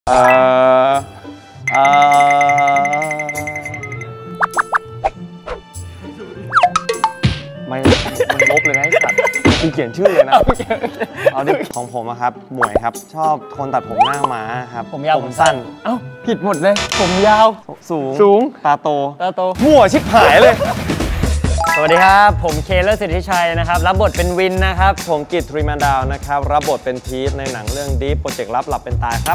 เออไม่ลบเลยนะไอ้สัตว์กูเขียนชื่อเลยนะเอาดิของผมอะครับหมวยครับชอบคนตัดผมหน้าม้าครับผมยาวผมสั้นเอ้าผิดหมดเลยผมยาวสูงตาโตมั่วชิบหายเลยสวัสดีครับผมเคเลอร์สิทธิชัยนะครับรับบทเป็นวินนะครับผมกิตทรีแมนดาวนะครับรับบทเป็นพีทในหนังเรื่องดีฟโปรเจกต์ลับหลับเป็นตายครับ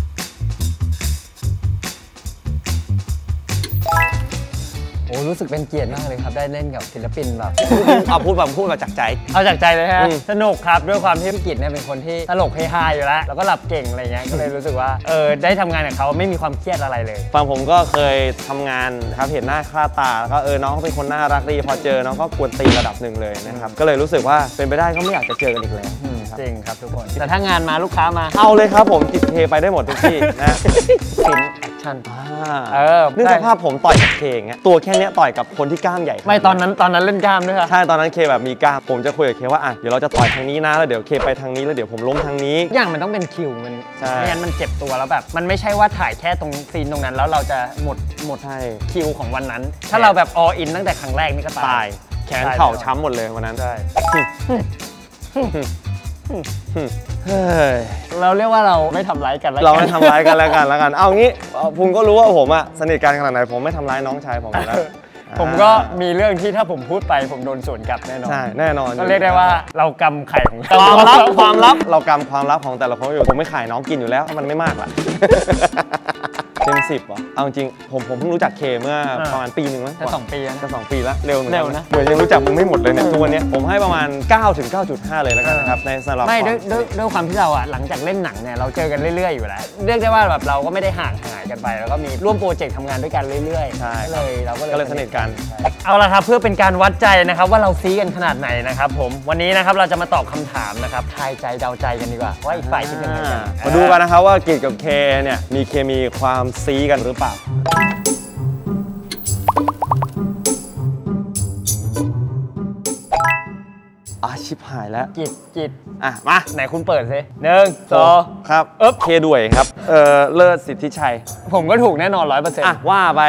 โอ้รู้สึกเป็นเกียรติมากเลยครับได้เล่นกับศิลปินแบบเอาพูดแบบจากใจเอาจากใจเลยฮะสนุกครับด้วยความที่พี่กิตเนี่ยเป็นคนที่ตลกเฮฮาอยู่แล้วแล้วก็หลับเก่งอะไรเงี้ยก็เลยรู้สึกว่าได้ทำงานกับเขาไม่มีความเครียดอะไรเลยฟังผมก็เคยทำงานครับเห็นหน้าค่าตาแล้วก็น้องเขาเป็นคนน่ารักดีพอเจอน้องก็กวนตีระดับหนึ่งเลยนะครับก็เลยรู้สึกว่าเป็นไปได้ก็ไม่อยากจะเจอกันอีกแล้วจริงครับทุกคนแต่ถ้างานมาลูกค้ามาเอาเลยครับผมกิตเคไปได้หมดทุกที่นะฟินแอคชั่นนึกสภาพผมต่อยกับเคอย่างเงี้ยตัวแค่นี้ต่อยกับคนที่กล้ามใหญ่ไม่ตอนนั้นเล่นกล้ามด้วยค่ะใช่ตอนนั้นเคแบบมีกล้ามผมจะคุยกับเคว่าเดี๋ยวเราจะต่อยทางนี้นะแล้วเดี๋ยวเคไปทางนี้แล้วเดี๋ยวผมล้มทางนี้อย่างมันต้องเป็นคิวมันไม่งั้นมันเจ็บตัวแล้วแบบมันไม่ใช่ว่าถ่ายแค่ตรงซีนตรงนั้นแล้วเราจะหมดคิวของวันนั้นถ้าเราแบบอออินตั้งแต่ครั้งแรกนี่ก็ตายแขนเข่าช้ำหมดเลยวันนั้นใช่เราเรียกว่าเราไม่ทำร้ายกันแล้วเราไม่ทำร้ายกันแล้วกันเอางี้ภูมิก็รู้ว่าผมสนิทกันขนาดไหนผมไม่ทำร้ายน้องชายผมแล้วผมก็มีเรื่องที่ถ้าผมพูดไปผมโดนสวนกลับแน่นอนใช่แน่นอนก็เรียกได้ว่าเรากำไข่ของความลับเรากำความลับของแต่ละคนอยู่ผมไม่ขายน้องกินอยู่แล้วถ้ามันไม่มากล่ะเต็ม10อ่ะเอาจริงผมเพิ่งรู้จักเคเมื่อประมาณปีหนึ่งมั้งจะ2 ปีแล้วจะ2 ปีแล้วเร็วนะเหมือนยังรู้จักมึงไม่หมดเลยเนี่ยทุกวันนี้ผมให้ประมาณ9 ถึง 9.5เลยแล้วกันนะครับในสำหรับไม่ด้วยความที่เราหลังจากเล่นหนังเนี่ยเราเจอกันเรื่อยๆอยู่แล้วเรียกได้ว่าแบบเราก็ไม่ได้ห่างหายกันไปแล้วก็มีร่วมโปรเจกต์ทำงานด้วยกันเรื่อยๆใช่เราก็เลยสนิทกันเอาละครับเพื่อเป็นการวัดใจนะครับว่าเราซีกันขนาดไหนนะครับผมวันนี้นะครับเราจะมาตอบคำถามนะครับทายใจเดาใจกันดีกว่าว่าอีกฝ่ายคิดยังไงกันมาดูกันนะครับว่ากิตกับเคเนี่ยมีเคมีความซีกันหรือเปล่าชิบหายแล้วกิตมาไหนคุณเปิดซิ1 2 ครับเคด้วยครับเลิศสิทธิชัยผมก็ถูกแน่นอน 100% ว่าไป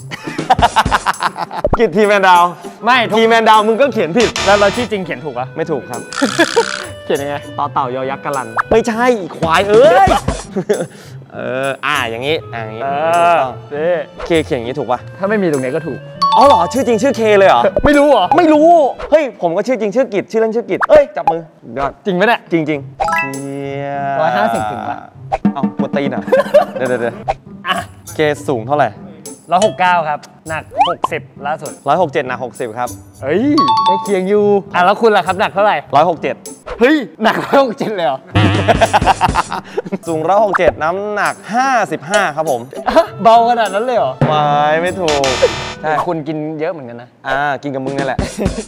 กิตทีแมนดาวไม่ทีแมนดาวมึงก็เขียนผิดแล้วเราชื่อจริงเขียนถูกปะไม่ถูกครับเขียนยังไงต่อเต่ายอยักษ์กะลันไม่ใช่ควายเอ้ยอย่างนี้เคเขียนอย่างนี้ถูกปะถ้าไม่มีตรงนี้ก็ถูกอ๋อเหรอชื่อจริงชื่อเคเลยเหรอไม่รู้เหรอไม่รู้เฮ้ยผมก็ชื่อจริงชื่อกิตชื่อเล่นชื่อกิตจับมือยอดจริงไหมเนี่ยจริงเชี่ย 150ถึงปะปวดตีนเดี๋ยวเคสูงเท่าไหร่ 169ครับหนัก60ล่าสุด 167หนัก60ครับเฮ้ยใกล้เคียงอยู่แล้วคุณล่ะครับหนักเท่าไหร่ 167 เฮ้ยหนัก167เลยเหรอสูง167น้ำหนัก55ครับผมเบาขนาดนั้นเลยเหรอไม่ถูกใช่คุณกินเยอะเหมือนกันนะกินกับมึงนี่แหละ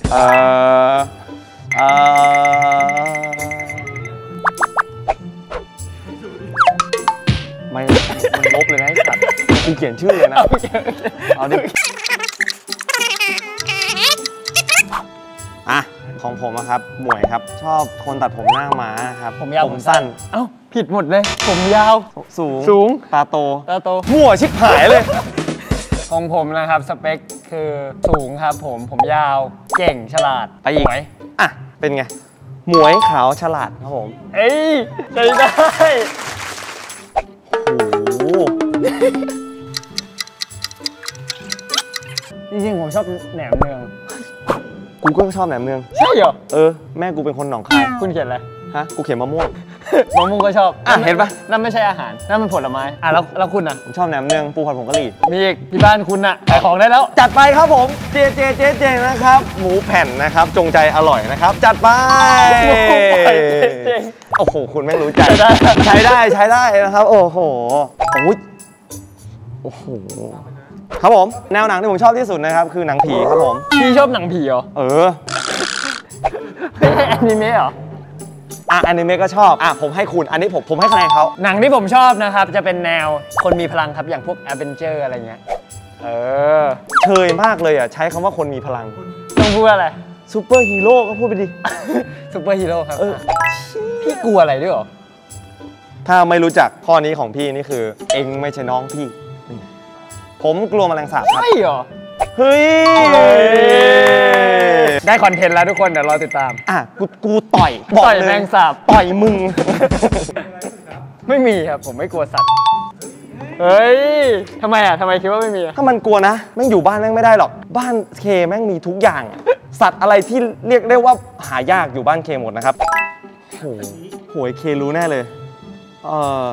ไม่ลบเลยนะไอ้สัตว์กูเขียนชื่อเลยนะเอาดิของผมครับหมวยครับชอบคนตัดผมหน้าม้าครับผมยาวผมสั้นผิดหมดเลยผมยาวสูงตาโตมั่วชิบหายเลยของผมนะครับสเปคคือสูงครับผมยาวเก่งฉลาดไปอีกเป็นไงหมวยขาวฉลาดครับผมใช้ได้จริงๆผมชอบแหนมเนืองกูก็ชอบแหนมเนืองใช่เหรอแม่กูเป็นคนหนองคายคุณเขียนอะไรกูเขียนมะม่วงก็ชอบเห็นปะนั่นไม่ใช่อาหารนั่นมันผลไม้แล้วคุณผมชอบแหนมเนืองปูผัดผงกะหรี่มีอีกที่บ้านคุณขายของได้แล้วจัดไปครับผมเจนะครับหมูแผ่นนะครับจงใจอร่อยนะครับจัดไปโอ้โหคุณไม่รู้ใจใช้ได้นะครับโอ้โหครับผมแนวหนังที่ผมชอบที่สุดนะครับคือหนังผีครับผมพี่ชอบหนังผีเหรอแอนิเมะเหรออนิเมะก็ชอบผมให้คุณอันนี้ผมให้คะแนนเขาหนังที่ผมชอบนะครับจะเป็นแนวคนมีพลังครับอย่างพวก Adventure อะไรเงี้ยเชยมากเลยใช้คำว่าคนมีพลังต้องพูดอะไรซูเปอร์ฮีโร่ก็พูดไปดิซูเปอร์ฮีโร่ครับพี่กลัวอะไรด้วยหรอถ้าไม่รู้จักข้อนี้ของพี่นี่คือ เองไม่ใช่น้องพี่ ผมกลัวแมลงสาบครับใช่เหรอเฮ้ยได้คอนเทนต์แล้วทุกคนเดี๋ยวรอติดตามอ่ะกูต่อยบอกต่อยเลยแมงสาบต่อยมึงไม่มีครับผมไม่กลัวสัตว์เฮ้ยทำไมอ่ะทำไมคิดว่าไม่มีอ่ะถ้ามันกลัวนะแม่งอยู่บ้านแม่งไม่ได้หรอกบ้านเคแม่งมีทุกอย่างอะสัตว์อะไรที่เรียกได้ว่าหายากอยู่บ้านเคหมดนะครับโหโหยเครู้แน่เลยเออ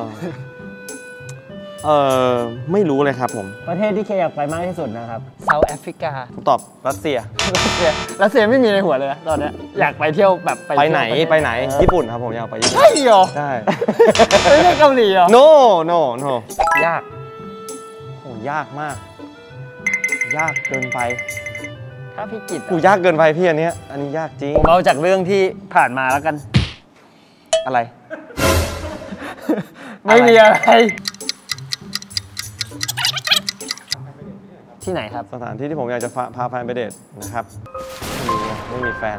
ไม่รู้เลยครับผมประเทศที่เคอยากไปมากที่สุดนะครับเซาท์แอฟริกาผมตอบรัสเซียรัสเซียไม่มีในหัวเลยนะตอนเนี้ยอยากไปเที่ยวแบบไปไหนเที่ยวไปไหนญี่ปุ่นครับผมอยากไปญี่ปุ่นใช่เหรอใช่ไม่ใช่เกาหลีเหรอ no no no ยากโหยากมาก ยากเกินไปถ้าพี่กิตกูยากเกินไปพี่อันเนี้ยอันนี้ยากจริงผมเอาจากเรื่องที่ผ่านมาแล้วกันอะไรไม่มีอะไร ที่ไหนครับสถานที่ที่ผมอยากจะพาแฟนไปเดทนะครับไม่มีแฟน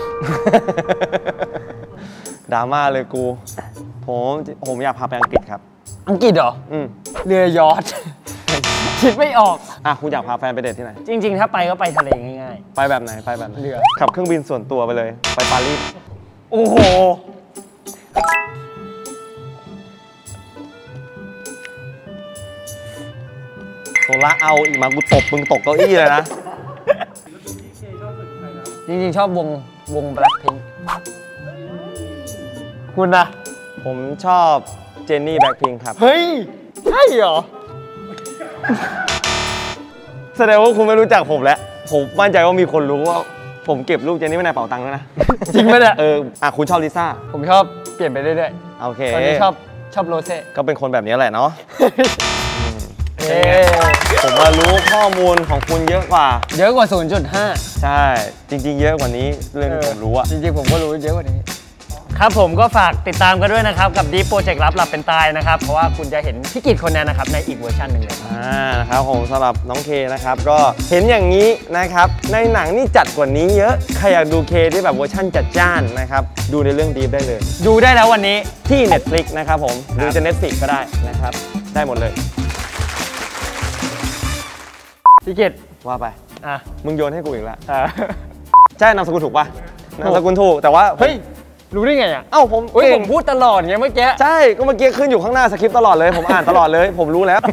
ดราม่าเลยกู ผมอยากพาไปอังกฤษครับอังกฤษเหรอ เรือยอชต์ คิดไม่ออกอ่ะคุณอยากพาแฟนไปเดทที่ไหนจริง ๆ ถ้าไปก็ไปทะเลง่ายไปแบบไหนไปแบบไหนเรือขับเครื่องบินส่วนตัวไปเลย ไปปารีสๆ โอ้โหโซล่าเอาอีกมากูตบมึงตกเก้าอี้เลยนะจริงๆ ชอบวง Blackpink คุณนะผมชอบเจนนี่แบล็คพิงค์ครับเฮ้ย ใช่เหรอแสดงว่าคุณไม่รู้จักผมแล้ว ผมมั่นใจว่ามีคนรู้ว่าผมเก็บรูปเจนนี่ไว้ในเป๋าตังค์แล้วยนะจริงไหมเนี่ยคุณชอบลิซ่าผมชอบเปลี่ยนไปเรื่อยโอเคๆ ตอนนี้ชอบโรเซ่ก็เป็นคนแบบนี้แหละเนาะเอ๊ะผมมารู้ข้อมูลของคุณเยอะกว่าเยอะกว่า 0.5 ใช่ จริง ๆ เยอะกว่านี้เรื่องที่ผมรู้อะจริงๆ ผมก็รู้เยอะกว่านี้ ครับผมก็ฝากติดตามกันด้วยนะครับ กับ Deep Project ลับหลับเป็นตายนะครับ เพราะว่าคุณจะเห็นพี่กิตคนนั้นนะครับ ในอีกเวอร์ชันหนึ่งเลยนะครับผมสำหรับน้องเคนะครับ ก็เห็นอย่างนี้นะครับ ในหนังนี่จัดกว่านี้เยอะ ใครอยากดูเคที่แบบเวอร์ชันจัดจ้านนะครับ ดูในเรื่องดีฟได้เลยดูได้แล้ววันนี้ที่ Netflix นะครับผมดูจะ Netflix ก็ได้นะครับ ได้หมดเลยพี่กิตว่าไปอ่ะมึงโยนให้กูอีกแล้วอ่ะใช่นามสกุลถูกป่ะนามสกุลถูกแต่ว่าเฮ้ย รู้ได้ไงอ่ะเอ้าผมเฮ้ยเก่ผงมพูดตลอดไงเมื่อกี้ใช่ก็เมื่อกี้ขึ้นอยู่ข้างหน้าสคริปต์ตลอดเลย ผมอ่านตลอดเลย ผมรู้แล้ว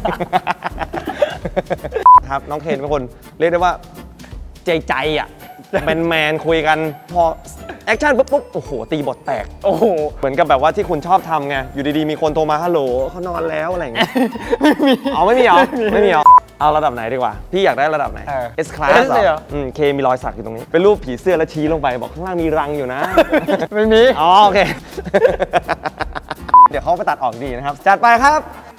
ครับน้องเคนเป็นคนเรียกได้ว่าใจอ่ะแมนคุยกันพอแอคชั่นปุ๊บโอ้โหตีบทแตกโอ้โหเหมือนกับแบบว่าที่คุณชอบทำไงอยู่ดีๆมีคนโทรมาฮัลโหลเขานอนแล้วอะไรอย่างเงี้ยไม่มีเอาไม่มีเหรอไม่มีเหรอเอาระดับไหนดีกว่าพี่อยากได้ระดับไหน S class เลยเหเหรรออเคมีรอยสักอยู่ตรงนี้เป็นรูปผีเสื้อแล้วชี้ลงไปบอกข้างล่างมีรังอยู่นะไม่มีอ๋อโอเค เดี๋ยวเขาไปตัดออกดีนะครับ จัดไปครับ